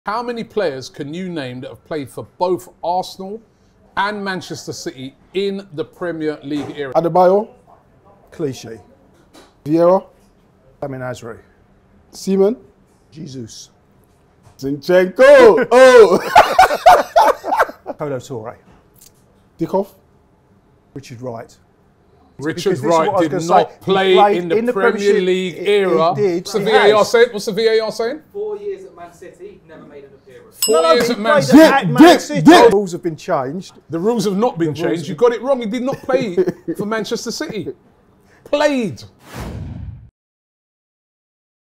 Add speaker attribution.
Speaker 1: How many players can you name that have played for both Arsenal and Manchester City in the Premier League era?
Speaker 2: Adebayo, Clichy. Vieira, Azri. Seaman, Jesus. Zinchenko,
Speaker 3: Kolo Toure.
Speaker 2: Dickoff,
Speaker 3: Richard Wright.
Speaker 1: Richard Wright did not play in the Premier League era. What's the VAR saying? What's the VAR saying?
Speaker 4: 4 years at Man City, never made an appearance.
Speaker 1: 4 years at Man
Speaker 3: City. The rules have been changed.
Speaker 1: The rules have not been changed. You got it wrong. He did not play for Manchester City. Played.